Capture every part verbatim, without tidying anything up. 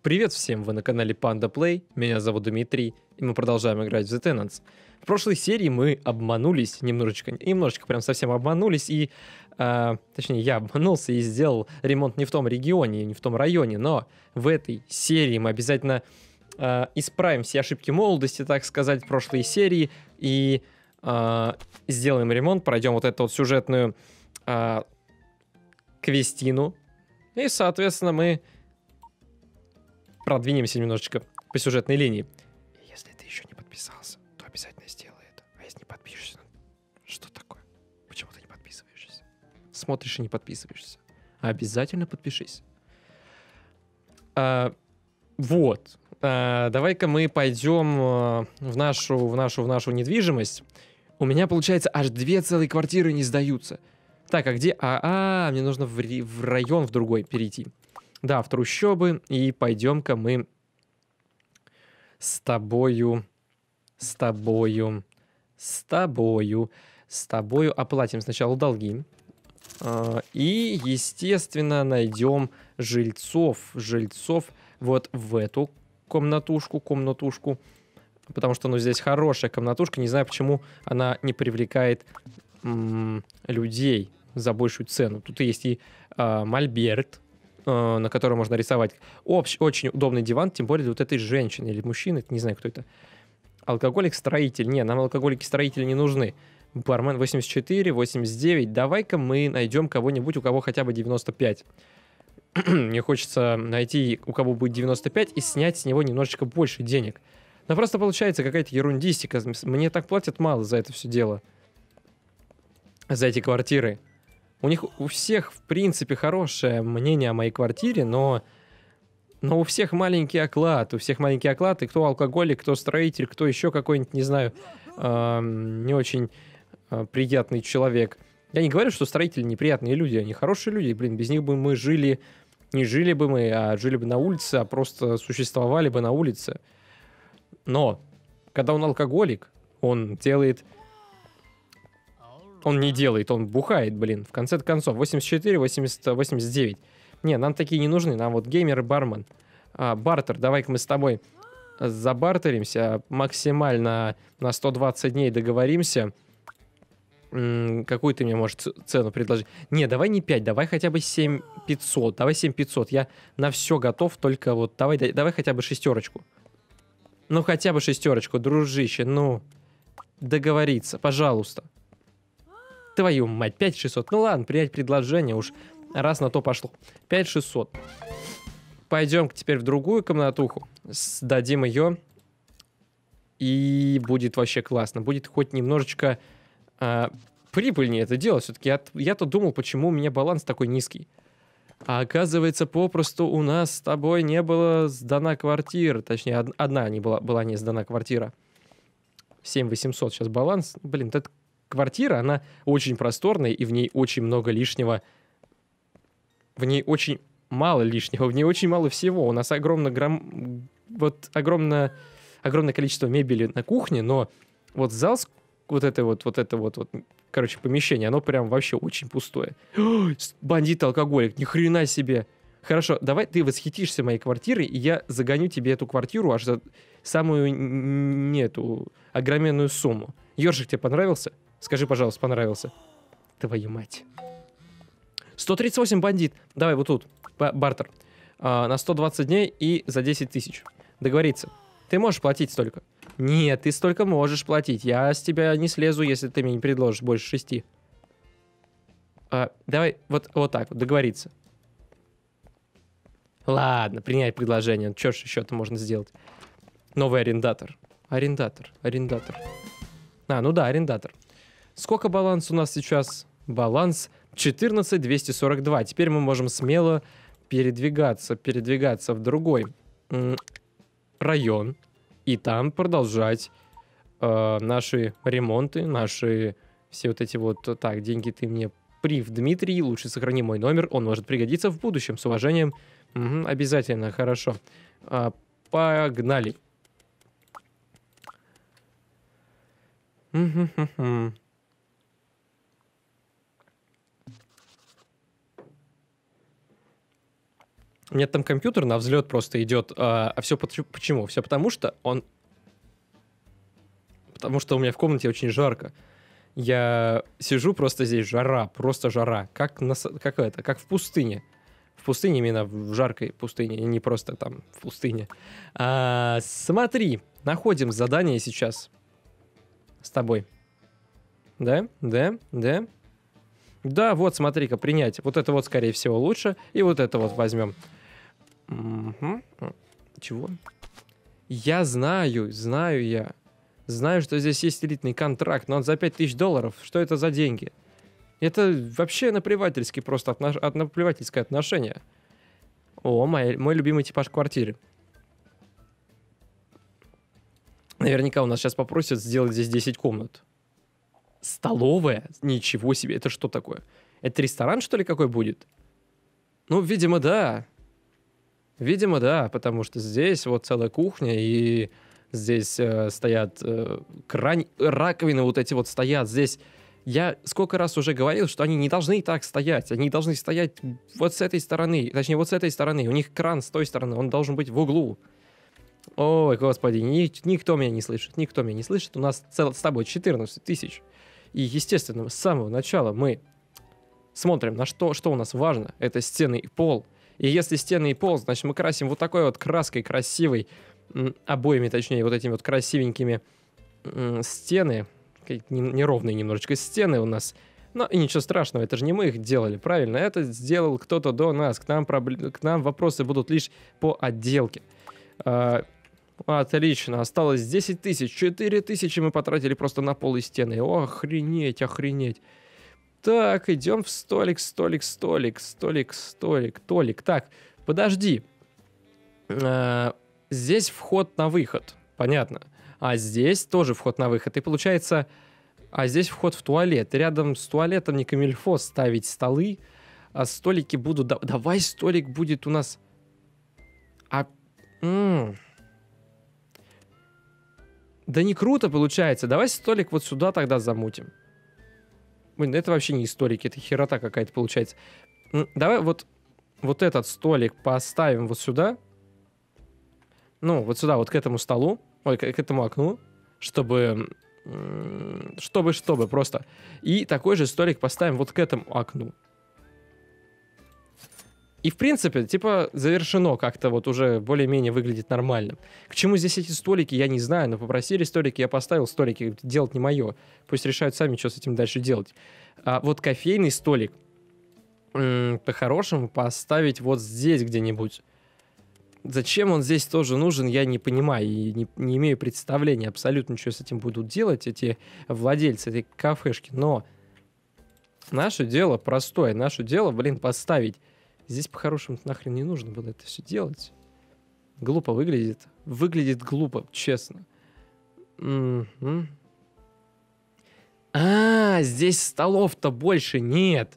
Привет всем, вы на канале Panda Play, меня зовут Дмитрий, и мы продолжаем играть в The Tenants. В прошлой серии мы обманулись немножечко, немножечко прям совсем обманулись, и, э, точнее, я обманулся и сделал ремонт не в том регионе, не в том районе, но в этой серии мы обязательно э, исправим все ошибки молодости, так сказать, прошлой серии, и э, сделаем ремонт, пройдем вот эту вот сюжетную э, квестину, и, соответственно, мы продвинемся немножечко по сюжетной линии. Если ты еще не подписался, то обязательно сделай это. А если не подпишешься, что такое? Почему ты не подписываешься? Смотришь и не подписываешься. Обязательно подпишись. А, вот. А, давай-ка мы пойдем а, в нашу, в нашу, в нашу недвижимость. У меня, получается, аж две целые квартиры не сдаются. Так, а где? А, а мне нужно в, в район в другой перейти. Да, в трущобы, и пойдем-ка мы с тобою, с тобою, с тобою, с тобою оплатим сначала долги. И, естественно, найдем жильцов, жильцов вот в эту комнатушку, комнатушку. Потому что, ну, здесь хорошая комнатушка, не знаю, почему она не привлекает м- людей за большую цену. Тут есть и а, мольберт, на котором можно рисовать. Общ, очень удобный диван, тем более вот этой женщины или мужчины, не знаю, кто это. Алкоголик-строитель. Не, нам алкоголики-строители не нужны. Бармен восемьдесят четыре, восемьдесят девять. Давай-ка мы найдем кого-нибудь, у кого хотя бы девяносто пять. Мне хочется найти, у кого будет девяносто пять, и снять с него немножечко больше денег. Но просто получается какая-то ерундистика. Мне так платят мало за это все дело. За эти квартиры. У них у всех, в принципе, хорошее мнение о моей квартире, но, но у всех маленький оклад. У всех маленький оклад, и кто алкоголик, кто строитель, кто еще какой-нибудь, не знаю, э, не очень э, приятный человек. Я не говорю, что строители неприятные люди, они хорошие люди. Блин, без них бы мы жили, не жили бы мы, а жили бы на улице, а просто существовали бы на улице. Но, когда он алкоголик, он делает... Он не делает, он бухает, блин. В конце концов, восемьдесят четыре, восемьдесят, восемьдесят девять. Не, нам такие не нужны, нам вот геймер и бармен. А, бартер, давай-ка мы с тобой забартеримся, максимально на сто двадцать дней договоримся. М-м, какую ты мне, может, цену предложить? Не, давай не пять, давай хотя бы семь пятьсот. Давай семь пятьсот, я на все готов, только вот давай, давай хотя бы шестерочку. Ну, хотя бы шестерочку, дружище, ну, договориться, пожалуйста. Твою мать, пять шестьсот. Ну ладно, принять предложение уж, раз на то пошло. пять шестьсот. Пойдем теперь в другую комнатуху, сдадим ее, и будет вообще классно. Будет хоть немножечко а, прибыльнее это делать. Все-таки я, я-то думал, почему у меня баланс такой низкий. А оказывается, попросту у нас с тобой не было сдана квартира. Точнее, од- одна не была, была не сдана квартира. семь восемьсот сейчас баланс. Блин, это... Квартира, она очень просторная, и в ней очень много лишнего. В ней очень мало лишнего, в ней очень мало всего. У нас огромное, гром... вот, огромное, огромное количество мебели на кухне, но вот зал, вот это вот, вот это вот, вот, короче, помещение, оно прям вообще очень пустое. Бандит-алкоголик, ни хрена себе. Хорошо, давай ты восхитишься моей квартирой, и я загоню тебе эту квартиру аж за самую, не эту, огроменную сумму. Ёршик, тебе понравился? Скажи, пожалуйста, понравился. Твою мать. сто тридцать восемь бандит. Давай вот тут. Бартер. А, на сто двадцать дней и за десять тысяч. Договориться. Ты можешь платить столько? Нет, ты столько можешь платить. Я с тебя не слезу, если ты мне не предложишь больше шести. А, давай вот, вот так вот. Договориться. Ладно, принять предложение. Что ж еще-то можно сделать? Новый арендатор. Арендатор. Арендатор. А, ну да, арендатор. Сколько баланс у нас сейчас? Баланс четырнадцать двести сорок два. Теперь мы можем смело передвигаться, передвигаться в другой м, район и там продолжать э, наши ремонты, наши все вот эти вот... Так, деньги ты мне прив, Дмитрий, лучше сохрани мой номер, он может пригодиться в будущем. С уважением. Угу, обязательно, хорошо. А, погнали. Угу-ху-ху. У меня там компьютер на взлет просто идет. А, а все почему? Все потому что он... Потому что у меня в комнате очень жарко. Я сижу просто здесь, жара, просто жара. Как, на, как это, как в пустыне. В пустыне именно, в жаркой пустыне, не просто там в пустыне. А, смотри, находим задание сейчас с тобой. Да, да, да. Да, вот, смотри-ка, принять. Вот это вот, скорее всего, лучше. И вот это вот возьмем. Угу. Чего? Я знаю, знаю я. Знаю, что здесь есть элитный контракт, но он за пять тысяч долларов. Что это за деньги? Это вообще наплевательский просто отнош... от наплевательское отношение. О, мой, мой любимый типаж квартиры. Наверняка у нас сейчас попросят сделать здесь десять комнат. Столовая? Ничего себе, это что такое? Это ресторан, что ли, какой будет? Ну, видимо, да. Видимо, да, потому что здесь вот целая кухня, и здесь э, стоят э, крань... раковины вот эти вот стоят. Здесь я сколько раз уже говорил, что они не должны так стоять. Они должны стоять вот с этой стороны, точнее, вот с этой стороны. У них кран с той стороны, он должен быть в углу. Ой, господи, ни, никто меня не слышит, никто меня не слышит. У нас цел, с тобой четырнадцать тысяч. И, естественно, с самого начала мы смотрим, на что, что у нас важно. Это стены и пол. И если стены и пол, значит, мы красим вот такой вот краской красивой, обоями, точнее, вот этими вот красивенькими стены. Неровные немножечко стены у нас. Но и ничего страшного, это же не мы их делали, правильно? Это сделал кто-то до нас. К нам, проблем... К нам вопросы будут лишь по отделке. А, отлично, осталось десять тысяч. четыре тысячи мы потратили просто на пол и стены. О, охренеть, охренеть. Так, идем в столик, столик, столик, столик, столик, толик. Так, подожди. А, здесь вход на выход, понятно. А здесь тоже вход на выход. И получается, а здесь вход в туалет. Рядом с туалетом не камильфо ставить столы, а столики будут... Да, давай столик будет у нас... А... М-м. Да не круто получается. Давай столик вот сюда тогда замутим. Блин, это вообще не столик, это херота какая-то получается. Давай вот, вот этот столик поставим вот сюда. Ну, вот сюда, вот к этому столу. Ой, к, к этому окну. Чтобы... Чтобы, чтобы, просто. И такой же столик поставим вот к этому окну. И, в принципе, типа, завершено как-то вот уже более-менее выглядит нормально. К чему здесь эти столики, я не знаю, но попросили столики, я поставил столики, делать не мое. Пусть решают сами, что с этим дальше делать. А вот кофейный столик по-хорошему поставить вот здесь где-нибудь. Зачем он здесь тоже нужен, я не понимаю и не, не имею представления абсолютно, что с этим будут делать эти владельцы этой кафешки. Но наше дело простое, наше дело, блин, поставить. Здесь по-хорошему нахрен не нужно было это все делать. Глупо выглядит. Выглядит глупо, честно. Mm-hmm. А, здесь столов-то больше нет.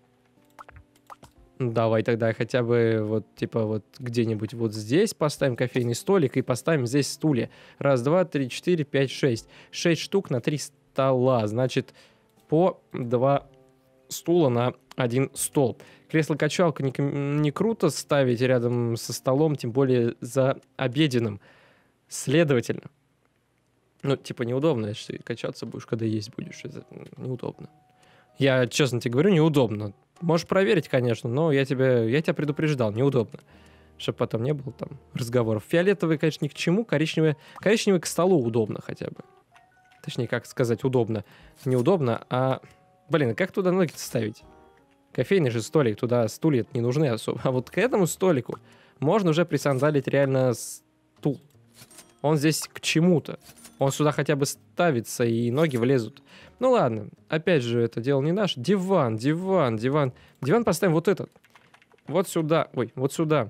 Давай тогда хотя бы вот типа вот где-нибудь вот здесь поставим кофейный столик и поставим здесь стулья. Раз, два, три, четыре, пять, шесть. Шесть штук на три стола. Значит, по два стула на один стол. Кресло-качалка не, не круто ставить рядом со столом, тем более за обеденным. Следовательно. Ну, типа, неудобно, если ты качаться будешь, когда есть будешь. Это неудобно. Я, честно тебе говорю, неудобно. Можешь проверить, конечно, но я тебя, я тебя предупреждал, неудобно. Чтобы потом не было там разговоров. Фиолетовый, конечно, ни к чему. Коричневый, коричневый к столу удобно хотя бы. Точнее, как сказать, удобно. Неудобно, а... Блин, а как туда ноги ставить? Кофейный же столик, туда стулья не нужны особо. А вот к этому столику можно уже присандалить реально стул. Он здесь к чему-то. Он сюда хотя бы ставится, и ноги влезут. Ну ладно, опять же, это дело не наше. Диван, диван, диван. Диван поставим вот этот. Вот сюда. Ой, вот сюда.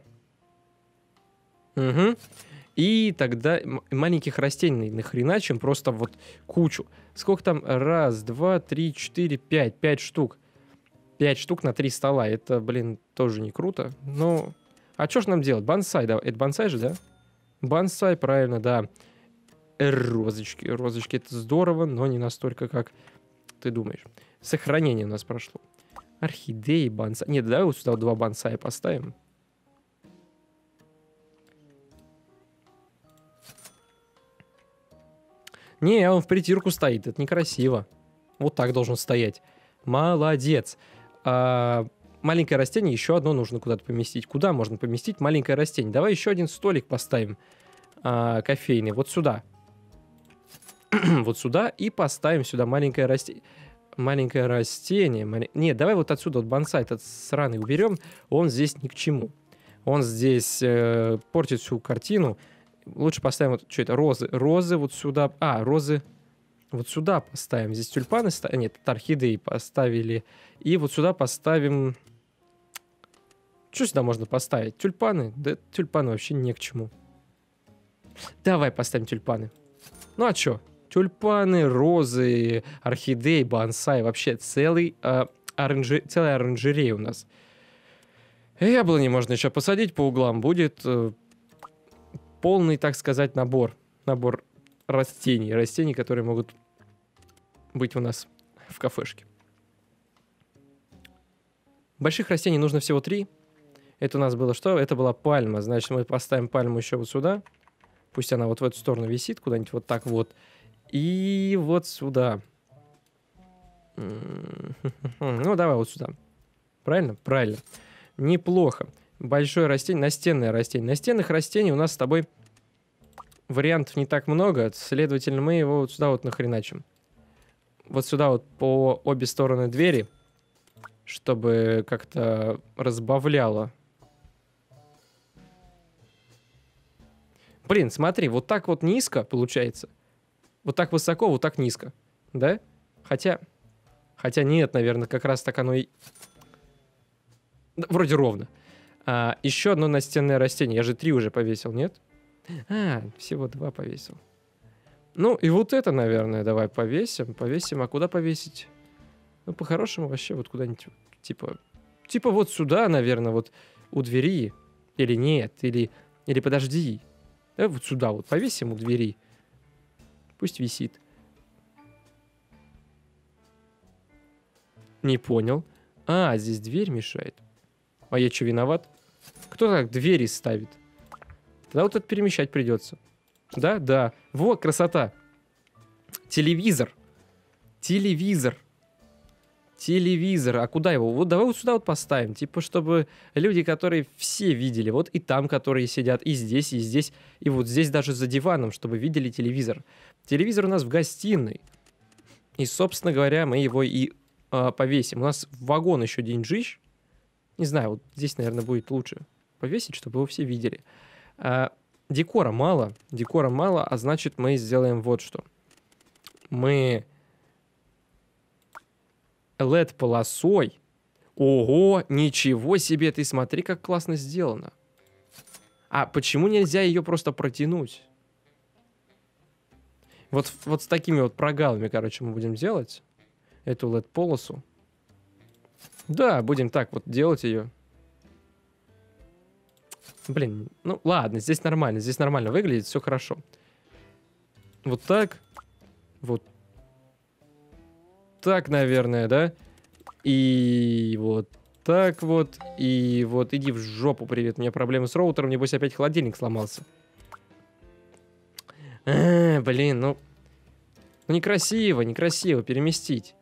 Угу. И тогда маленьких растений нахреначим просто вот кучу. Сколько там? Раз, два, три, четыре, пять. Пять штук. Пять штук на три стола. Это, блин, тоже не круто. Ну, а что ж нам делать? Бонсай, да? Это бонсай же, да? Бонсай, правильно, да. Розочки. Розочки, это здорово, но не настолько, как ты думаешь. Сохранение у нас прошло. Орхидеи, бонсай. Нет, давай вот сюда вот два бонсая поставим. Не, он в притирку стоит, это некрасиво. Вот так должен стоять. Молодец. А, маленькое растение, еще одно нужно куда-то поместить. Куда можно поместить маленькое растение? Давай еще один столик поставим. А, кофейный. Вот сюда. Вот сюда. И поставим сюда маленькое растение. Маленькое растение. Мале... Нет, давай вот отсюда вот бонсай этот сраный уберем. Он здесь ни к чему. Он здесь э, портит всю картину. Лучше поставим вот, что это, розы. Розы вот сюда. А, розы вот сюда поставим. Здесь тюльпаны ставим. Нет, орхидеи поставили. И вот сюда поставим... Что сюда можно поставить? Тюльпаны? Да тюльпаны вообще не к чему. Давай поставим тюльпаны. Ну а что? Тюльпаны, розы, орхидеи, бонсай. Вообще целый, э, оранжи... целая оранжерея у нас. Яблони можно еще посадить по углам. Будет э, полный, так сказать, набор. Набор растений. Растений, которые могут быть у нас в кафешке. Больших растений нужно всего три. Это у нас было что? Это была пальма. Значит, мы поставим пальму еще вот сюда. Пусть она вот в эту сторону висит, куда-нибудь вот так вот. И вот сюда. Ну, давай вот сюда. Правильно? Правильно. Неплохо. Большое растение, настенное растение. Настенных растений у нас с тобой вариантов не так много. Следовательно, мы его вот сюда вот нахреначим. Вот сюда вот по обе стороны двери, чтобы как-то разбавляло. Блин, смотри, вот так вот низко получается. Вот так высоко, вот так низко. Да? Хотя... Хотя нет, наверное, как раз так оно и... Да, вроде ровно. А, еще одно настенное растение. Я же три уже повесил, нет? А, всего два повесил. Ну, и вот это, наверное, давай повесим. Повесим. А куда повесить? Ну, по-хорошему, вообще вот куда-нибудь, типа... Типа вот сюда, наверное, вот у двери. Или нет, или... Или подожди. Да, вот сюда вот повесим у двери. Пусть висит. Не понял. А, здесь дверь мешает. А я что, виноват? Кто так двери ставит? Тогда вот это перемещать придется. Да, да. Вот, красота. Телевизор. Телевизор. Телевизор. А куда его? Вот давай вот сюда вот поставим. Типа, чтобы люди, которые все видели. Вот и там, которые сидят. И здесь, и здесь. И вот здесь даже за диваном, чтобы видели телевизор. Телевизор у нас в гостиной. И, собственно говоря, мы его и э, повесим. У нас вагон еще деньжищ. Не знаю, вот здесь, наверное, будет лучше повесить, чтобы его все видели. А, декора мало. Декора мало, а значит, мы сделаем вот что. Мы эл и ди-полосой. Ого, ничего себе, ты смотри, как классно сделано. А почему нельзя ее просто протянуть? Вот, вот с такими вот прогалами, короче, мы будем делать эту эл и ди-полосу. Да, будем так вот делать ее. Блин, ну ладно, здесь нормально, здесь нормально выглядит, все хорошо. Вот так. Вот так, наверное, да? И вот так вот. И вот, иди в жопу, привет. У меня проблемы с роутером, небось опять холодильник сломался. А, блин, ну... Ну некрасиво, некрасиво переместить.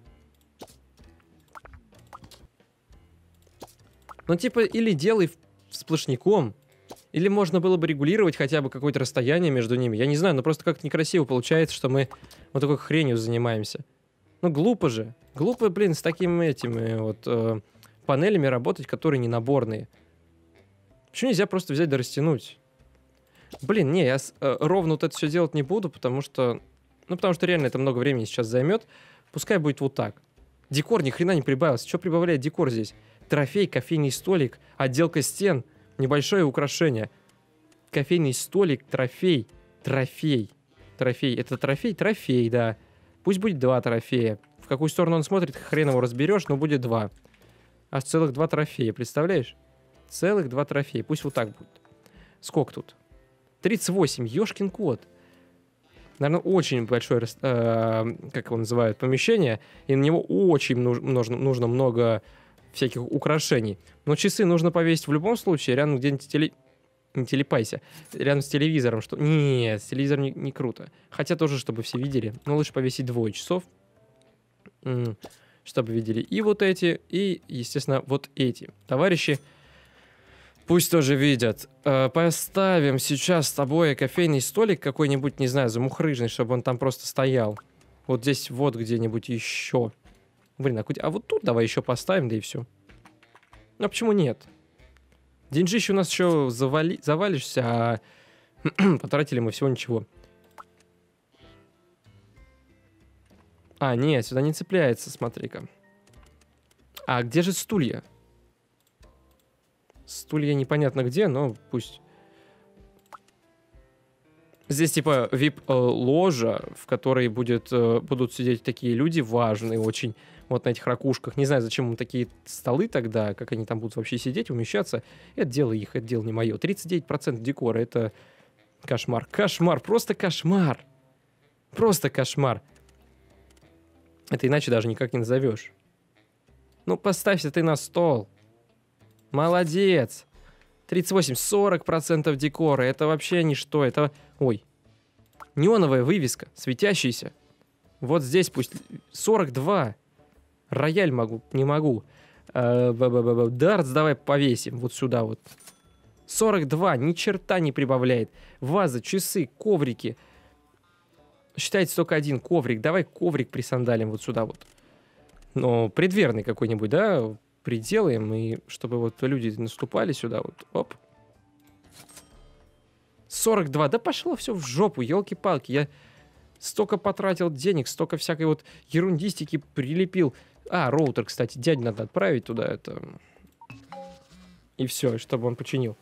Ну типа, или делай сплошняком, или можно было бы регулировать хотя бы какое-то расстояние между ними. Я не знаю, но просто как-то некрасиво получается, что мы вот такой хренью занимаемся. Ну глупо же. Глупо, блин, с такими этими вот э, панелями работать, которые не наборные. Почему нельзя просто взять да растянуть? Блин, не, я э, ровно вот это все делать не буду, потому что... Ну, потому что реально это много времени сейчас займет. Пускай будет вот так. Декор ни хрена не прибавился. Что прибавляет декор здесь? Трофей, кофейный столик, отделка стен, небольшое украшение. Кофейный столик, трофей, трофей, трофей. Это трофей? Трофей, да. Пусть будет два трофея. В какую сторону он смотрит, хрен его разберешь, но будет два. Аж целых два трофея, представляешь? Целых два трофея. Пусть вот так будет. Сколько тут? тридцать восемь, ёшкин кот. Наверное, очень большое, э, как его называют, помещение, и на него очень нужно, нужно много всяких украшений. Но часы нужно повесить в любом случае, рядом где-нибудь теле... Не телепайся. Рядом с телевизором, что... Нет, с телевизором не, не круто. Хотя тоже, чтобы все видели. Но лучше повесить двое часов. Чтобы видели и вот эти, и, естественно, вот эти. Товарищи, пусть тоже видят. Поставим сейчас с тобой кофейный столик какой-нибудь, не знаю, замухрыжный, чтобы он там просто стоял. Вот здесь вот где-нибудь еще. Блин, а, а вот тут давай еще поставим, да и все. Ну, а почему нет? Деньжище у нас еще завали... завалишься, а потратили мы всего ничего. А, нет, сюда не цепляется, смотри-ка. А где же стулья? Стулья непонятно где, но пусть. Здесь типа вип-ложа, в которой будет, будут сидеть такие люди важные очень. Вот на этих ракушках. Не знаю, зачем им такие столы тогда, как они там будут вообще сидеть, умещаться. Это дело их, это дело не мое. тридцать девять процентов декора, это кошмар. Кошмар, просто кошмар. Просто кошмар. Это иначе даже никак не назовешь. Ну, поставься ты на стол. Молодец. тридцать восемь, сорок процентов декора. Это вообще ничто. Это... Ой. Неоновая вывеска, светящаяся. Вот здесь пусть... сорок два. Рояль могу, не могу. Дартс давай повесим вот сюда вот. сорок два, ни черта не прибавляет. Ваза, часы, коврики. Считайте только один коврик. Давай коврик присандалим вот сюда вот. Но предверный какой-нибудь, да, приделаем. И чтобы вот люди наступали сюда вот. Оп. сорок два. Да пошло все в жопу, елки-палки. Я столько потратил денег, столько всякой вот ерундистики прилепил. А, роутер, кстати, дядь надо отправить туда это. И все, чтобы он починил.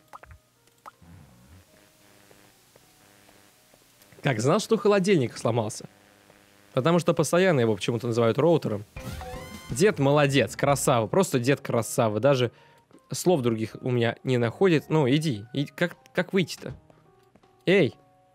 Как, знал, что холодильник сломался? Потому что постоянно его почему-то называют роутером. Дед молодец, красава, просто дед красава. Даже слов других у меня не находит. Ну, иди, иди. Как, как выйти-то? Эй!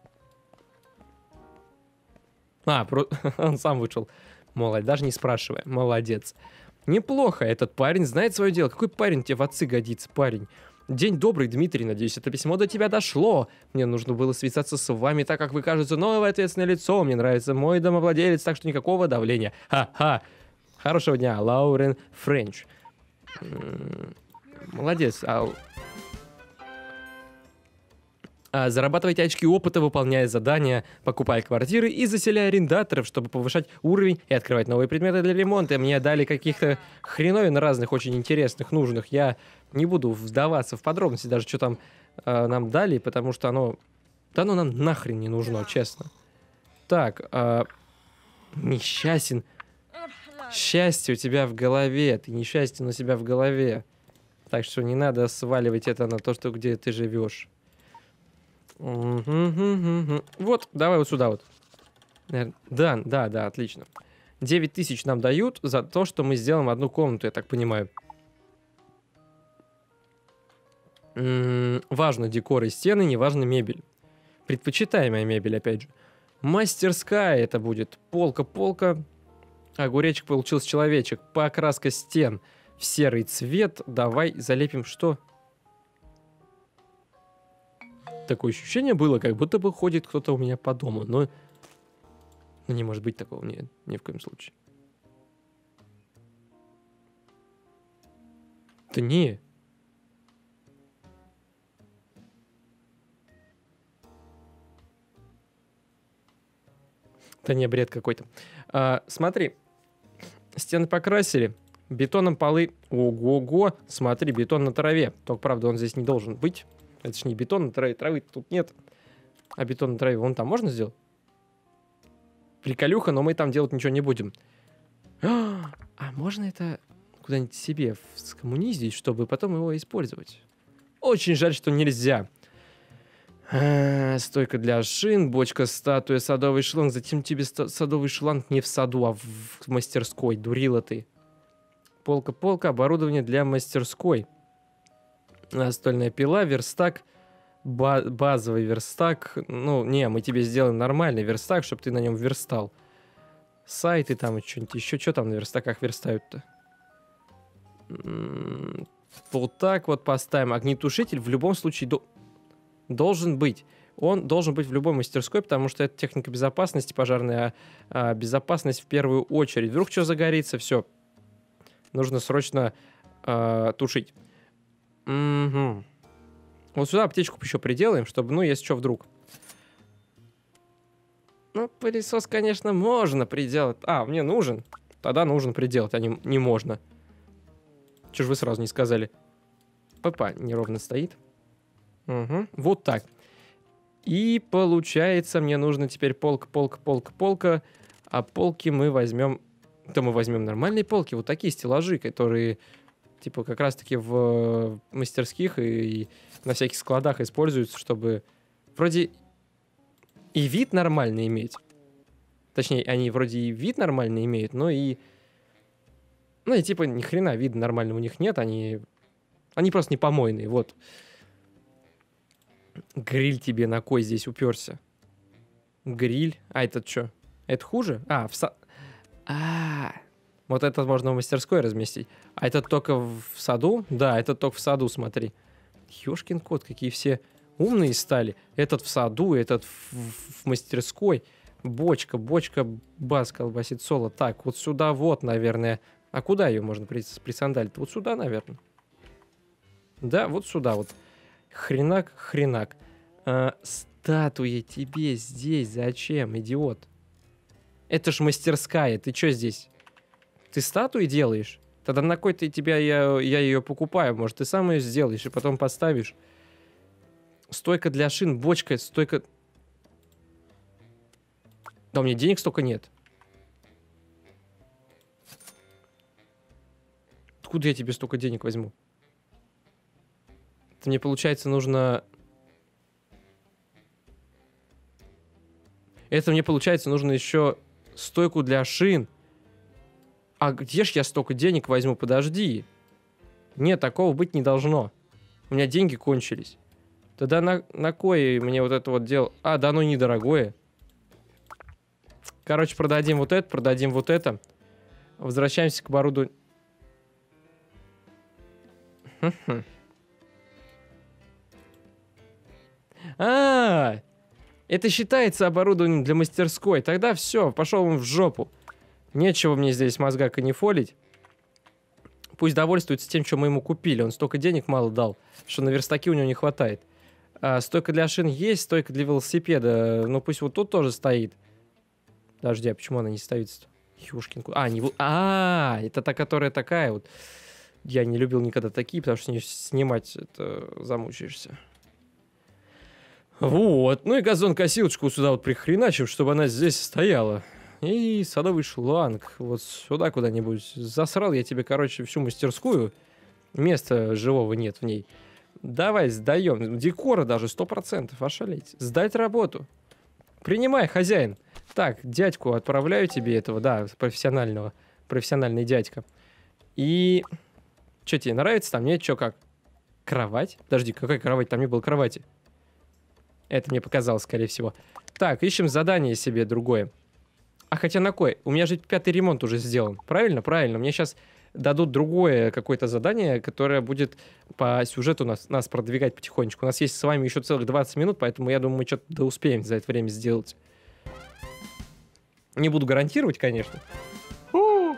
А, про... он сам вышел. Молодец, даже не спрашивая. Молодец. Неплохо, этот парень знает свое дело. Какой парень тебе в отцы годится, парень? День добрый, Дмитрий, надеюсь, это письмо до тебя дошло. Мне нужно было связаться с вами, так как вы, кажется, новое ответственное лицо. Мне нравится мой домовладелец, так что никакого давления. Ха-ха. Хорошего дня, Лаурен Френч. Молодец. А... А зарабатывайте очки опыта, выполняя задания, покупая квартиры и заселяя арендаторов, чтобы повышать уровень и открывать новые предметы для ремонта. Мне дали каких-то хреновин разных, очень интересных, нужных. Я не буду вдаваться в подробности, даже что там э, нам дали, потому что оно... Да оно нам нахрен не нужно, честно. Так, э, несчастен. Счастье у тебя в голове. Ты несчастен у себя в голове. Так что не надо сваливать это на то, что где ты живешь. Вот, давай вот сюда вот. Да, да, да, отлично. девять тысяч нам дают за то, что мы сделаем одну комнату, я так понимаю. М-м, важно декор и стены, не важно мебель. Предпочитаемая мебель, опять же. Мастерская это будет. Полка, полка. Огуречек получился человечек. Покраска стен в серый цвет. Давай залепим что? Такое ощущение было, как будто бы ходит кто-то у меня по дому, но... но не может быть такого, нет, ни в коем случае. Да не. Да не, бред какой-то. А, смотри, стены покрасили, бетоном полы... Ого-го, смотри, бетон на траве. Только, правда, он здесь не должен быть. Это ж не бетон на траве, травы тут нет. А бетон на траве вон там можно сделать? Приколюха, но мы там делать ничего не будем. А можно это куда-нибудь себе скоммуниздить, чтобы потом его использовать? Очень жаль, что нельзя. А, стойка для шин, бочка, статуя, садовый шланг. Зачем тебе садовый шланг не в саду, а в, в мастерской? Дурила ты. Полка-полка, оборудование для мастерской. Настольная пила, верстак, ба- базовый верстак. Ну, не, мы тебе сделаем нормальный верстак, чтобы ты на нем верстал. Сайты там и что-нибудь еще. Что там на верстаках верстают-то? М-м- вот так вот поставим. Огнетушитель в любом случае... До... должен быть. Он должен быть в любой мастерской, потому что это техника безопасности, пожарная а, безопасность в первую очередь. Вдруг что загорится, все. Нужно срочно а, тушить. Угу. Вот сюда аптечку еще приделаем, чтобы, ну, если что, вдруг. Ну, пылесос, конечно, можно приделать. А, мне нужен. Тогда нужно приделать, а не, не можно. Чего же вы сразу не сказали? Опа, неровно стоит. Угу. Вот так. И получается, мне нужно теперь полка, полка, полка, полка. А полки мы возьмем... То мы возьмем нормальные полки. Вот такие стеллажи, которые, типа, как раз-таки в мастерских и, и на всяких складах используются, чтобы вроде и вид нормальный иметь. Точнее, они вроде и вид нормальный имеют, но и... Ну и типа ни хрена вида нормального у них нет. Они... Они просто не помойные, вот. Гриль тебе на кой здесь уперся? Гриль? А этот что? Это хуже? А, в са... А, вот этот можно в мастерской разместить. А этот только в саду? Да, этот только в саду, смотри. Ёшкин кот, какие все умные стали. Этот в саду, этот в, в мастерской. Бочка, бочка, бас колбасит соло. Так, вот сюда вот, наверное. А куда ее можно присандалить? Вот сюда, наверное. Да, вот сюда вот. Хренак, хренак. А, статуя тебе здесь зачем, идиот? Это ж мастерская, ты что здесь? Ты статуи делаешь? Тогда на кой ты тебя, я, я ее покупаю? Может, ты сам ее сделаешь и потом поставишь? Стойка для шин, бочка, стойка... Да у меня денег столько нет. Откуда я тебе столько денег возьму? Это мне, получается, нужно... Это мне, получается, нужно еще стойку для шин. А где ж я столько денег возьму? Подожди. Нет, такого быть не должно. У меня деньги кончились. Тогда на, на кой мне вот это вот дело? А, да оно недорогое. Короче, продадим вот это, продадим вот это. Возвращаемся к оборудованию. А, это считается оборудованием для мастерской. Тогда все, пошел он в жопу. Нечего мне здесь мозга канифолить. Пусть довольствуется тем, что мы ему купили. Он столько денег мало дал, что на верстаки у него не хватает. А, стойка для шин есть, стойка для велосипеда. Ну пусть вот тут тоже стоит. Подожди, а почему она не ставится? Ёшкин кот. А, не... а, это та, которая такая вот. Я не любил никогда такие, потому что не снимать это замучаешься. Вот. Ну и газонкосилочку сюда вот прихреначим, чтобы она здесь стояла. И садовый шланг вот сюда куда-нибудь. Засрал я тебе, короче, всю мастерскую. Места живого нет в ней. Давай, сдаем. Декора даже сто процентов. Ошалеть. Сдать работу. Принимай, хозяин. Так, дядьку отправляю тебе этого, да, профессионального. Профессиональный дядька. И... Что тебе нравится там? Нет, что как? Кровать? Подожди, какая кровать? Там не было кровати. Это мне показалось, скорее всего. Так, ищем задание себе другое. А хотя на кой? У меня же пятый ремонт уже сделан. Правильно? Правильно. Мне сейчас дадут другое какое-то задание, которое будет по сюжету нас, нас продвигать потихонечку. У нас есть с вами еще целых двадцать минут, поэтому я думаю, мы что-то да успеем за это время сделать. Не буду гарантировать, конечно. У-у-у.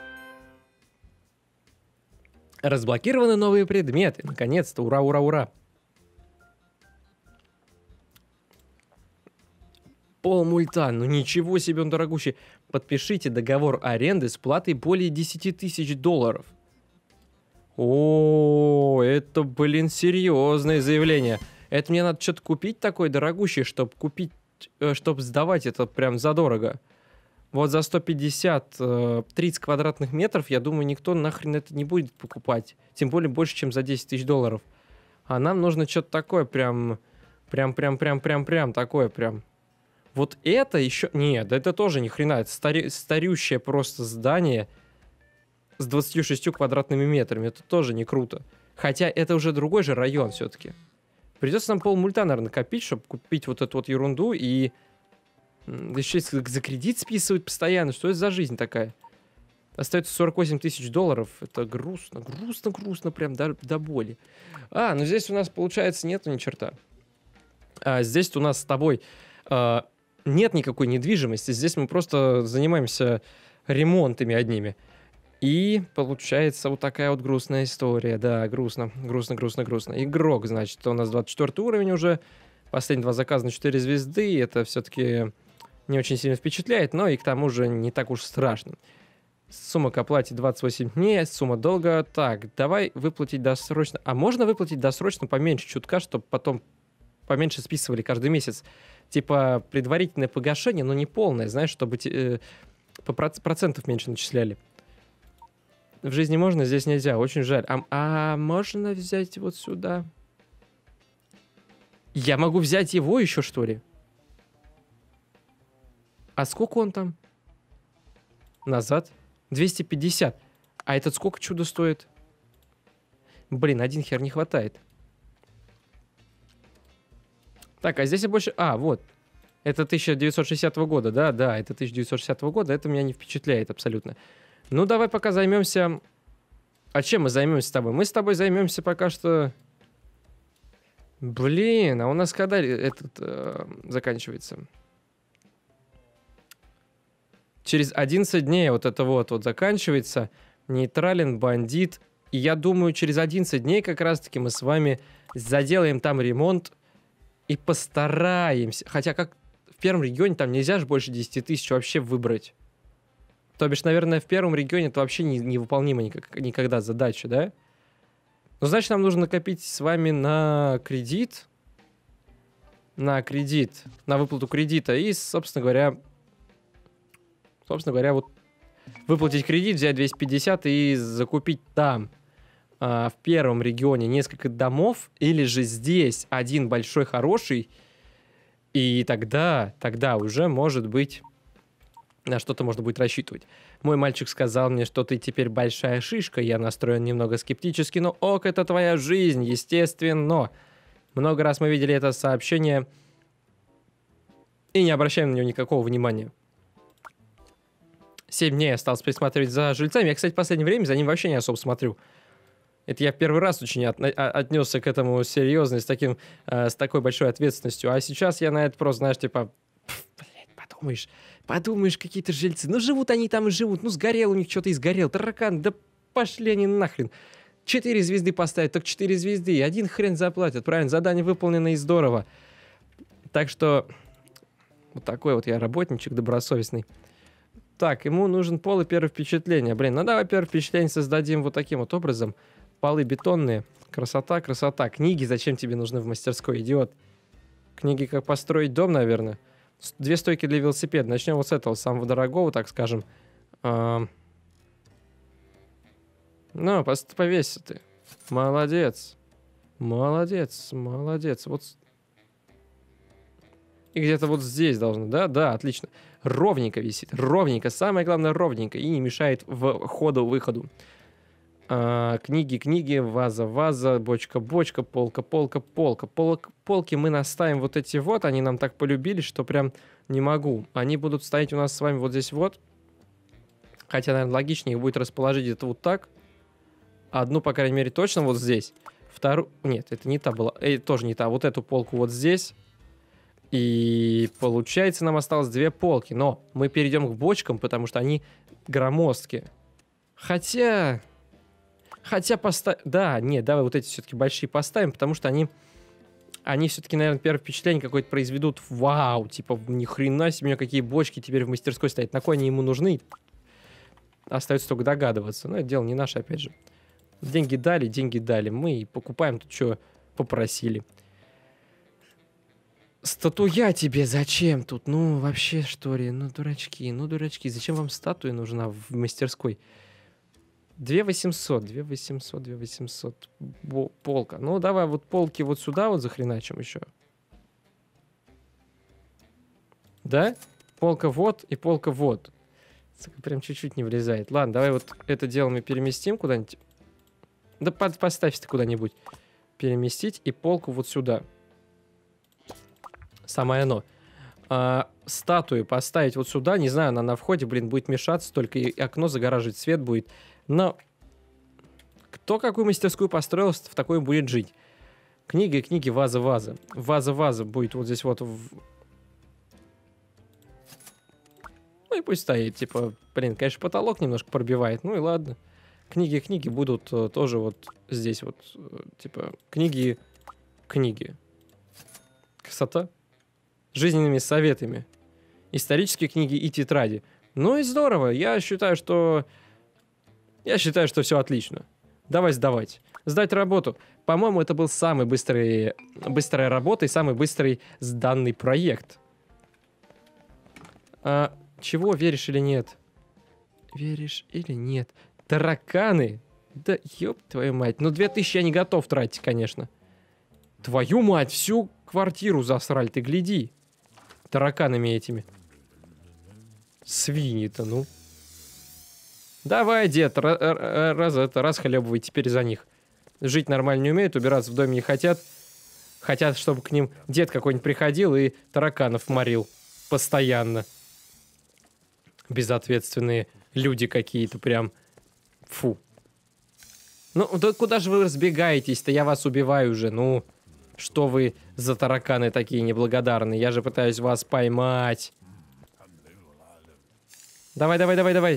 Разблокированы новые предметы. Наконец-то. Ура, ура, ура. Полмульта. Ну ничего себе он дорогущий. Подпишите договор аренды с платой более десяти тысяч долларов. О, это, блин, серьезное заявление. Это мне надо что-то купить такое дорогущее, чтобы купить, чтобы сдавать это прям задорого. Вот за сто пятьдесят, тридцать квадратных метров, я думаю, никто нахрен это не будет покупать. Тем более больше, чем за десять тысяч долларов. А нам нужно что-то такое прям, прям, прям, прям, прям, прям, такое прям. Вот это еще... Нет, это тоже ни хрена. Это стари... старющее просто здание с двадцатью шестью квадратными метрами. Это тоже не круто. Хотя это уже другой же район все-таки. Придется нам полмульта, наверное, копить, чтобы купить вот эту вот ерунду и... Да еще за кредит списывать постоянно. Что это за жизнь такая? Остается сорок восемь тысяч долларов. Это грустно, грустно, грустно, прям до, до боли. А, ну здесь у нас, получается, нету ни черта. А здесь у нас с тобой а, нет никакой недвижимости. Здесь мы просто занимаемся ремонтами одними. И получается вот такая вот грустная история. Да, грустно, грустно, грустно, грустно. Игрок, значит, у нас двадцать четвёртый уровень уже. Последние два заказа на четыре звезды. Это все-таки не очень сильно впечатляет, но и к тому же не так уж страшно. Сумма к оплате двадцать восемь дней, сумма долга. Так, давай выплатить досрочно. А можно выплатить досрочно поменьше чутка, чтобы потом поменьше списывали каждый месяц? Типа предварительное погашение, но не полное, знаешь, чтобы э, по проц- процентов меньше начисляли. В жизни можно, здесь нельзя. Очень жаль. А, а можно взять вот сюда? Я могу взять его еще, что ли? А сколько он там? Назад. двести пятьдесят. А этот сколько чудо стоит? Блин, один хер не хватает. Так, а здесь я больше... А, вот. Это тысяча девятьсот шестидесятого года, да, да, это тысяча девятьсот шестидесятого года. Это меня не впечатляет абсолютно. Ну, давай пока займемся... А чем мы займемся с тобой? Мы с тобой займемся пока что... Блин, а у нас когда этот э, заканчивается? Через одиннадцать дней вот это вот, вот заканчивается. Нейтрален, бандит. И я думаю, через одиннадцать дней как раз-таки мы с вами заделаем там ремонт и постараемся. Хотя как в первом регионе там нельзя же больше десяти тысяч вообще выбрать. То бишь, наверное, в первом регионе это вообще не, невыполнима никак, никогда задача, да? Ну, значит, нам нужно накопить с вами на кредит. На кредит. На выплату кредита. И, собственно говоря... Собственно говоря, вот выплатить кредит, взять двести пятьдесят и закупить там, а, в первом регионе, несколько домов. Или же здесь один большой хороший. И тогда, тогда уже, может быть... На что-то можно будет рассчитывать. Мой мальчик сказал мне, что ты теперь большая шишка. Я настроен немного скептически, но ок, это твоя жизнь, естественно. Много раз мы видели это сообщение и не обращаем на него никакого внимания. Семь дней осталось присматривать за жильцами. Я, кстати, в последнее время за ним вообще не особо смотрю. Это я в первый раз очень от, отнесся к этому серьезно, с, таким, э, с такой большой ответственностью. А сейчас я на это просто, знаешь, типа... Блядь, подумаешь... Подумаешь, какие-то жильцы. Ну, живут они там и живут. Ну, сгорел у них что-то и сгорел. Таракан, да пошли они нахрен. Четыре звезды поставят, так четыре звезды. Один хрен заплатят. Правильно, задание выполнено и здорово. Так что вот такой вот я работничек добросовестный. Так, ему нужен пол и первое впечатление. Блин, ну давай первое впечатление создадим вот таким вот образом. Полы бетонные. Красота, красота. Книги зачем тебе нужны в мастерской, идиот? Книги как построить дом, наверное. Две стойки для велосипеда. Начнем вот с этого, самого дорогого, так скажем. А... Ну, повесься ты. Молодец. Молодец, молодец. Вот. И где-то вот здесь должно, да? Да, отлично. Ровненько висит. Ровненько. Самое главное, ровненько. И не мешает входу-выходу. А, книги, книги, ваза, ваза, бочка, бочка, полка, полка, полка. Полк, полки мы наставим вот эти вот. Они нам так полюбились, что прям не могу. Они будут стоять у нас с вами вот здесь вот. Хотя, наверное, логичнее их будет расположить где-то вот так. Одну, по крайней мере, точно вот здесь. Вторую... Нет, это не та была. Э, тоже не та. Вот эту полку вот здесь. И получается, нам осталось две полки. Но мы перейдем к бочкам, потому что они громоздкие. Хотя... Хотя поставь... Да, нет, давай вот эти все-таки большие поставим, потому что они... Они все-таки, наверное, первое впечатление какое-то произведут. Вау, типа, ни хрена себе, какие бочки теперь в мастерской стоят. На кой они ему нужны? Остается только догадываться. Но это дело не наше, опять же. Деньги дали, деньги дали. Мы и покупаем тут, что попросили. Статуя тебе зачем тут? Ну, вообще, что ли? Ну, дурачки, ну, дурачки. Зачем вам статуя нужна в мастерской? две восемьсот, две восемьсот, две восемьсот. Полка. Ну, давай вот полки вот сюда вот захреначим еще. Да? Полка вот и полка вот. Прям чуть-чуть не влезает. Ладно, давай вот это дело мы переместим куда-нибудь. Да под, поставь ты куда-нибудь. Переместить и полку вот сюда. Самое оно. А, статую поставить вот сюда. Не знаю, она на входе, блин, будет мешаться. Только и окно загораживать, свет будет. Но кто какую мастерскую построил, в такой будет жить. Книга и книги, ваза, ваза. Ваза, ваза будет вот здесь вот. В... Ну и пусть стоит, типа, блин, конечно, потолок немножко пробивает, ну и ладно. Книги и книги будут uh, тоже вот здесь вот, uh, типа, книги, книги. Красота. Жизненными советами. Исторические книги и тетради. Ну и здорово. Я считаю, что... Я считаю, что все отлично. Давай сдавать. Сдать работу. По-моему, это был самый быстрый... быстрая работа и самый быстрый сданный проект. А, чего, веришь или нет? Веришь или нет? Тараканы? Да ёб твою мать. Ну, две тысячи я не готов тратить, конечно. Твою мать, всю квартиру засрали, ты гляди. Тараканами этими. Свиньи-то, ну. Давай, дед, раз это, расхлебывай теперь за них. Жить нормально не умеют, убираться в доме не хотят. Хотят, чтобы к ним дед какой-нибудь приходил и тараканов морил. Постоянно. Безответственные люди какие-то прям. Фу. Ну, да куда же вы разбегаетесь-то? Я вас убиваю уже, ну. Что вы за тараканы такие неблагодарные? Я же пытаюсь вас поймать. Давай, давай, давай, давай.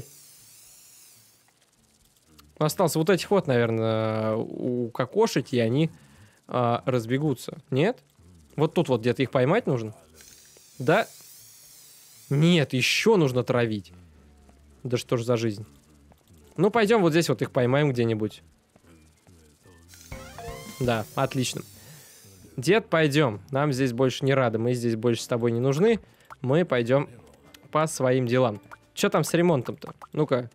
Остался вот этих вот, наверное, укокошить, и они а, разбегутся. Нет? Вот тут вот где-то их поймать нужно? Да? Нет, еще нужно травить. Да что ж за жизнь. Ну, пойдем вот здесь вот их поймаем где-нибудь. Да, отлично. Дед, пойдем. Нам здесь больше не рады. Мы здесь больше с тобой не нужны. Мы пойдем по своим делам. Что там с ремонтом-то? Ну-ка.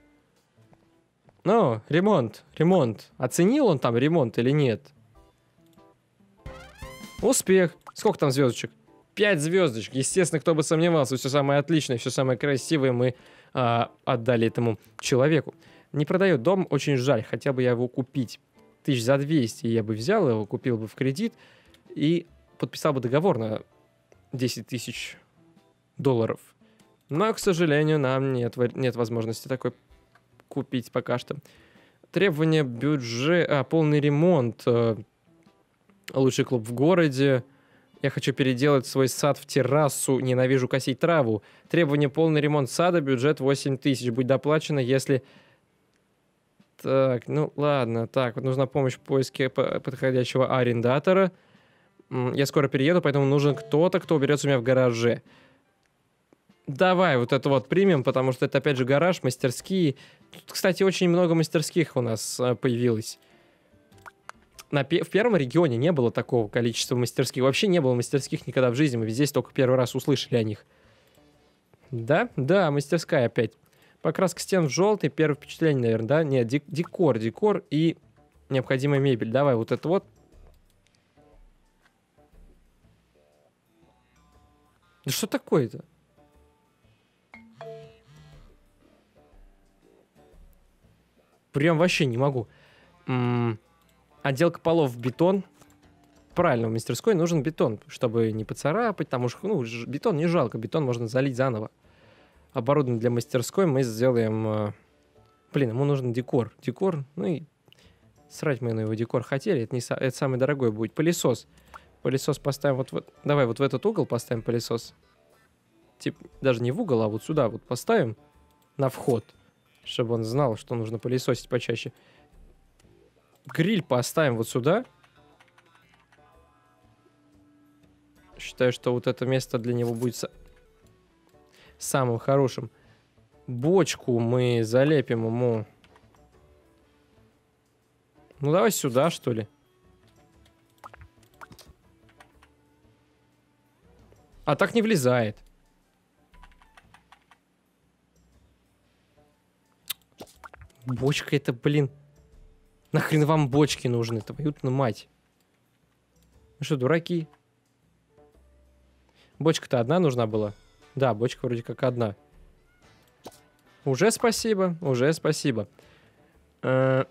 Ну, ремонт, ремонт. Оценил он там ремонт или нет? Успех. Сколько там звездочек? Пять звездочек. Естественно, кто бы сомневался. Все самое отличное, все самое красивое мы а, отдали этому человеку. Не продает дом, очень жаль. Хотел бы я его купить. Тысяч за двести я бы взял его, купил бы в кредит и подписал бы договор на десять тысяч долларов. Но, к сожалению, нам нет, нет возможности такой купить пока что. Требования бюджет... А, полный ремонт. Лучший клуб в городе. Я хочу переделать свой сад в террасу. Ненавижу косить траву. Требования полный ремонт сада. Бюджет восемь тысяч. Будет доплачено, если... Так, ну ладно. Так, вот нужна помощь в поиске подходящего арендатора. Я скоро перееду, поэтому нужен кто-то, кто уберется у меня в гараже. Давай вот это вот примем, потому что это, опять же, гараж, мастерские. Тут, кстати, очень много мастерских у нас а, появилось. На, в первом регионе не было такого количества мастерских. Вообще не было мастерских никогда в жизни. Мы здесь только первый раз услышали о них. Да? Да, мастерская опять. Покраска стен в желтый. Первое впечатление, наверное, да? Нет, декор, декор и необходимая мебель. Давай вот это вот. Да что такое-то? Прям вообще не могу. М-м- отделка полов в бетон. Правильно, в мастерской нужен бетон, чтобы не поцарапать. Потому что, ну, бетон не жалко. Бетон можно залить заново. Оборудование для мастерской мы сделаем... Э- блин, ему нужен декор. Декор, ну и... Срать мы на его декор хотели. Это, не са- это самый дорогой будет. Пылесос. Пылесос поставим вот, вот... Давай вот в этот угол поставим пылесос. Типа, даже не в угол, а вот сюда вот поставим. На вход. Чтобы он знал, что нужно пылесосить почаще. Гриль поставим вот сюда. Считаю, что вот это место для него будет с... самым хорошим. Бочку мы залепим ему. Ну, давай сюда, что ли. А так не влезает. Бочка это, блин. Нахрен вам бочки нужны? Твою-то мать. Ну что, дураки? Бочка-то одна нужна была? Да, бочка вроде как одна. Уже спасибо, уже спасибо. Э-э-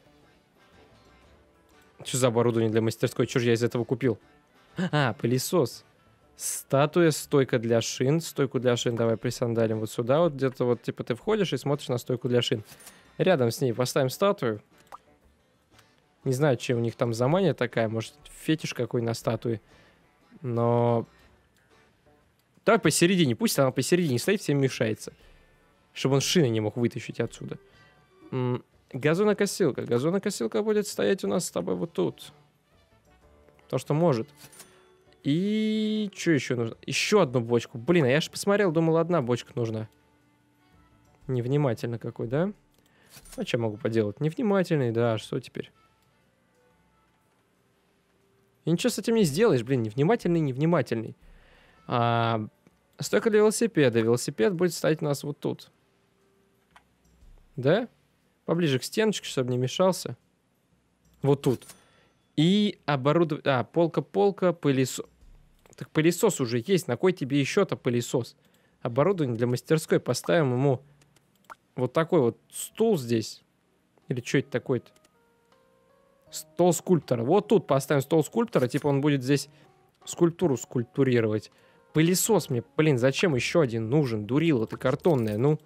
что за оборудование для мастерской? Что же я из этого купил? А, пылесос. Статуя, стойка для шин. Стойку для шин давай присандалим вот сюда. Вот где-то вот, типа, ты входишь и смотришь на стойку для шин. Рядом с ней поставим статую. Не знаю, чем у них там за мания такая. Может, фетиш какой на статуе. Но... Давай посередине. Пусть она посередине стоит, всем мешается. Чтобы он шины не мог вытащить отсюда. М-м, газонокосилка. Газонокосилка будет стоять у нас с тобой вот тут. То, что может. И... Что еще нужно? Еще одну бочку. Блин, а я же посмотрел, думал, одна бочка нужна. Невнимательно какой, да? А что могу поделать? Невнимательный, да. Что теперь? И ничего с этим не сделаешь, блин. Невнимательный, невнимательный. А... Стойка для велосипеда. Велосипед будет стоять у нас вот тут. Да? Поближе к стеночке, чтобы не мешался. Вот тут. И оборудование... А, полка-полка, пылесос. Так пылесос уже есть. На кой тебе еще-то пылесос? Оборудование для мастерской. Поставим ему вот такой вот стул здесь. Или что это такое-то? Стол скульптора. Вот тут поставим стол скульптора. Типа он будет здесь скульптуру скульптурировать. Пылесос мне, блин, зачем еще один нужен? Дурила ты картонная, ну.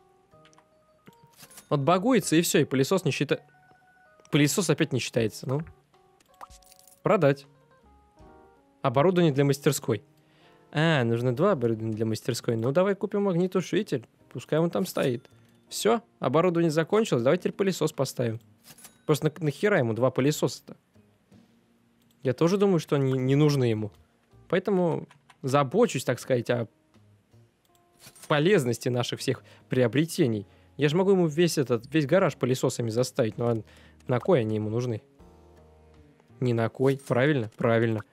Вот багуется и все, и пылесос не считается. Пылесос опять не считается, ну. Продать. Оборудование для мастерской. А, нужно два оборудования для мастерской. Ну, давай купим огнетушитель. Пускай он там стоит. Все, оборудование закончилось. Давай теперь пылесос поставим. Просто на нахера ему два пылесоса-то? Я тоже думаю, что они не нужны ему. Поэтому забочусь, так сказать, о полезности наших всех приобретений. Я же могу ему весь этот, весь гараж пылесосами заставить. Но на кой они ему нужны? Ни на кой. Правильно? Правильно.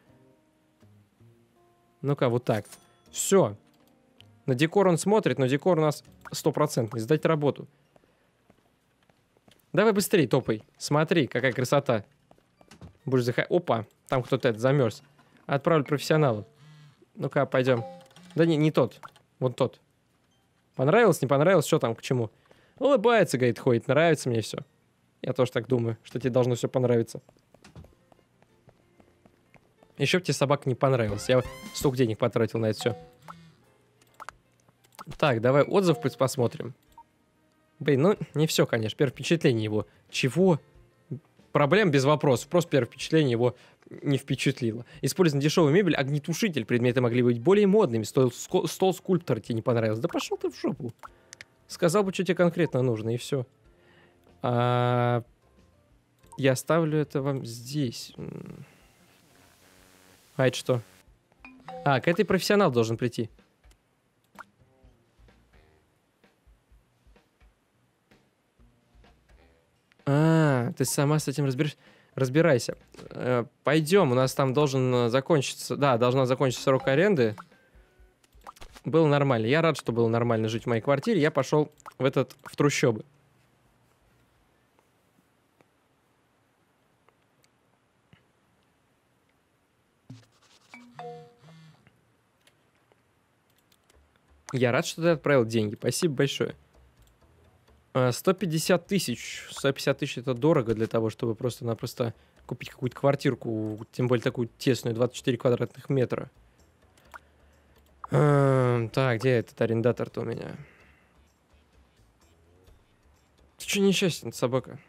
Ну-ка, вот так. Все. На декор он смотрит, но декор у нас стопроцентный. Сдать работу. Давай быстрее топай. Смотри, какая красота. Будешь заходить. Опа, там кто-то это замерз. Отправлю профессионалу. Ну-ка, пойдем. Да не, не тот. Вот тот. Понравилось, не понравилось? Что там, к чему? Улыбается, говорит, ходит. Нравится мне все. Я тоже так думаю, что тебе должно все понравиться. Еще бы тебе собака не понравилась. Я столько денег потратил на это все. Так, давай отзыв посмотрим. Блин, ну не все, конечно. Первое впечатление его. Чего? Проблем без вопросов. Просто первое впечатление его не впечатлило. Использование дешевой мебели, огнетушитель. Предметы могли быть более модными. Стол, стол скульптора тебе не понравился. Да пошел ты в жопу. Сказал бы, что тебе конкретно нужно, и все. А... Я оставлю это вам здесь. А это что? А, к этой профессионал должен прийти. А, ты сама с этим разберешь? Разбирайся. Э, пойдем, у нас там должен закончиться... Да, должна закончиться срок аренды. Было нормально. Я рад, что было нормально жить в моей квартире. Я пошел в этот... в трущобы. Я рад, что ты отправил деньги. Спасибо большое. сто пятьдесят тысяч. сто пятьдесят тысяч это дорого для того, чтобы просто-напросто купить какую-то квартирку, тем более такую тесную, двадцать четыре квадратных метра. А, так, где этот арендатор-то у меня? Ты что несчастен, собака?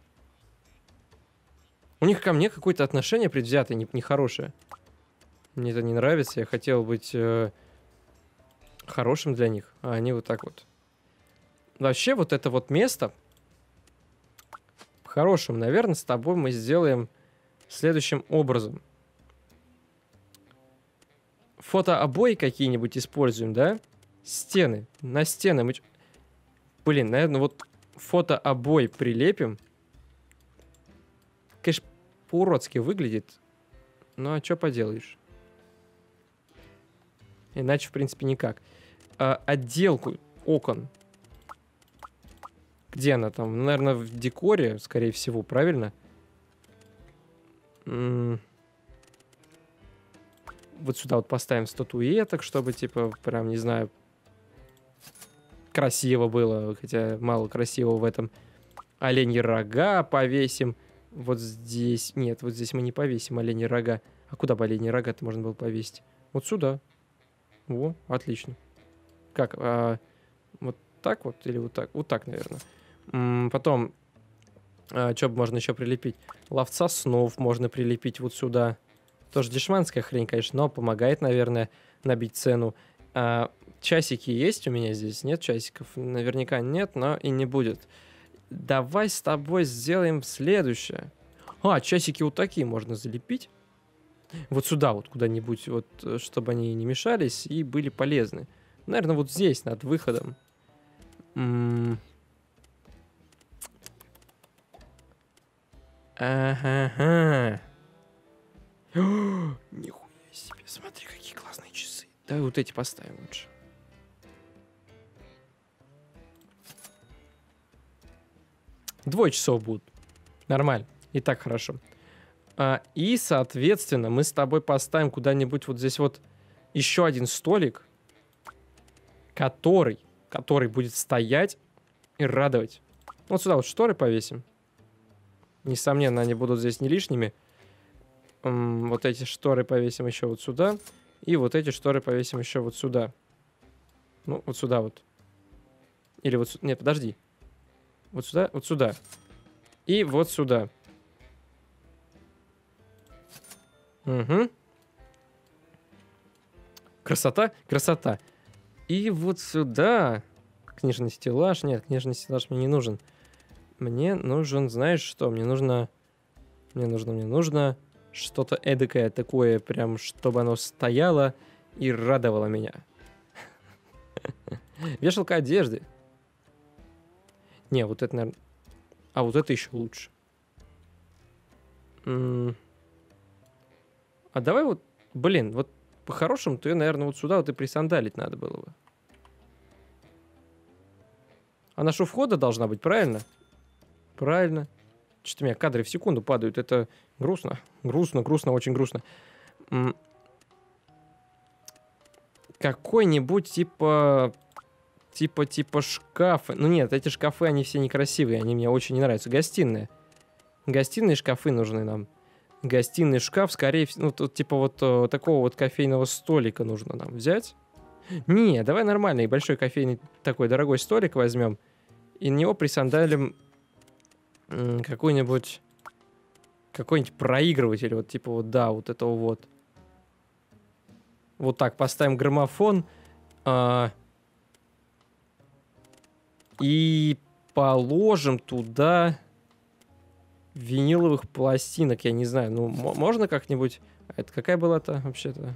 У них ко мне какое-то отношение предвзятое, нехорошее. Мне это не нравится, я хотел быть э, хорошим для них, а они вот так вот. Вообще, вот это вот место, по-хорошему, наверное, с тобой мы сделаем следующим образом. Фотообои какие-нибудь используем, да? Стены. На стены мы... Блин, наверное, вот фотообой прилепим. Конечно, по-уродски выглядит. Ну, а что поделаешь? Иначе, в принципе, никак. А, отделку окон. Где она там? Ну, наверное, в декоре, скорее всего, правильно? М-м- вот сюда вот поставим статуэток, чтобы, типа, прям, не знаю, красиво было. Хотя мало красивого в этом. Оленьи рога повесим. Вот здесь... Нет, вот здесь мы не повесим оленьи рога. А куда бы оленьи рога-то можно было повесить? Вот сюда. Во, отлично. Как? А, вот так вот или вот так? Вот так, наверное. М-м, потом А, что можно еще прилепить? Ловца снов можно прилепить вот сюда. Тоже дешманская хрень, конечно, но помогает, наверное, набить цену. А, часики есть у меня здесь? Нет часиков? Наверняка нет, но и не будет. Давай с тобой сделаем следующее. А, часики вот такие можно залепить. Вот сюда вот куда-нибудь, вот, чтобы они не мешались и были полезны. Наверное, вот здесь, над выходом. М-м- Ага-га. Нихуя себе, смотри, какие классные часы. Давай вот эти поставим лучше. Двое часов будут. Нормально. И так хорошо. А, и, соответственно, мы с тобой поставим куда-нибудь вот здесь вот еще один столик, который, который будет стоять и радовать. Вот сюда вот шторы повесим. Несомненно, они будут здесь не лишними. М, вот эти шторы повесим еще вот сюда. И вот эти шторы повесим еще вот сюда. Ну, вот сюда вот. Или вот сюда. Нет, подожди. Вот сюда, вот сюда. И вот сюда. Угу. Красота, красота. И вот сюда. Книжный стеллаж. Нет, книжный стеллаж мне не нужен. Мне нужен, знаешь что? Мне нужно... Мне нужно, мне нужно что-то эдакое такое, прям, чтобы оно стояло и радовало меня. Вешалка одежды. Не, вот это, наверное... А вот это еще лучше. М- А давай вот... Блин, вот по-хорошему, то, наверное, вот сюда вот и присандалить надо было бы. Она же у входа должна быть, правильно? Правильно. Что-то у меня кадры в секунду падают. Это грустно. Грустно, грустно, очень грустно. М- Какой-нибудь типа... Типа, типа шкафы. Ну нет, эти шкафы, они все некрасивые. Они мне очень не нравятся. Гостиные. Гостиные шкафы нужны нам. Гостиный шкаф, скорее всего... Ну, тут типа вот э, такого вот кофейного столика нужно нам взять. Не, давай нормальный большой кофейный такой дорогой столик возьмем. И на него присандалим м, какой-нибудь... Какой-нибудь проигрыватель. Вот типа вот, да, вот этого вот. Вот так, поставим граммофон. А, и положим туда виниловых пластинок. Я не знаю, ну, м- можно как-нибудь... Это какая была-то вообще-то?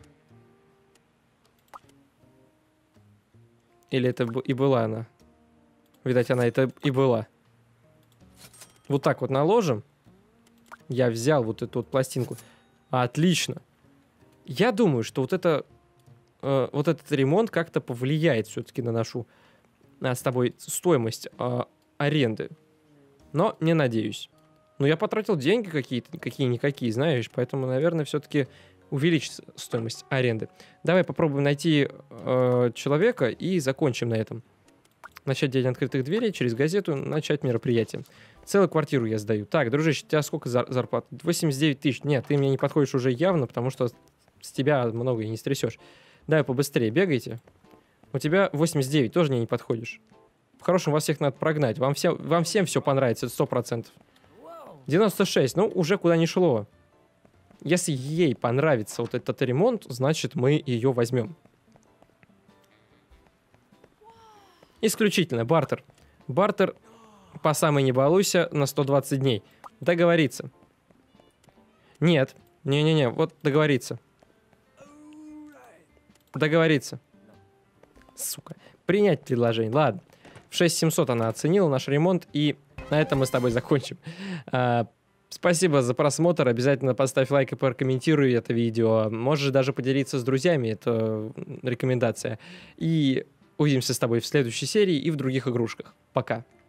Или это б- и была она? Видать, она это и была. Вот так вот наложим. Я взял вот эту вот пластинку. Отлично. Я думаю, что вот это... э, вот этот ремонт как-то повлияет все-таки на нашу а, с тобой стоимость а, аренды. Но не надеюсь. Но я потратил деньги какие-то, какие-никакие, знаешь, поэтому, наверное, все-таки увеличится стоимость аренды. Давай попробуем найти э, человека и закончим на этом. Начать день открытых дверей, через газету начать мероприятие. Целую квартиру я сдаю. Так, дружище, у тебя сколько зар- зарплат? восемьдесят девять тысяч. Нет, ты мне не подходишь уже явно, потому что с тебя много и не стрясешь. Давай побыстрее, бегайте. У тебя восемьдесят девять, тоже мне не подходишь. По-хорошему, вас всех надо прогнать. Вам, все, вам всем все понравится, это сто процентов. девяносто шесть, ну, уже куда ни шло. Если ей понравится вот этот ремонт, значит, мы ее возьмем. Исключительно, бартер. Бартер по самой не балуйся на сто двадцать дней. Договориться. Нет, не-не-не, вот договориться. Договориться. Сука. Принять предложение. Ладно. В шесть тысяч семьсот она оценила наш ремонт, и на этом мы с тобой закончим. А, спасибо за просмотр. Обязательно поставь лайк и прокомментируй это видео. Можешь даже поделиться с друзьями. Это рекомендация. И увидимся с тобой в следующей серии и в других игрушках. Пока.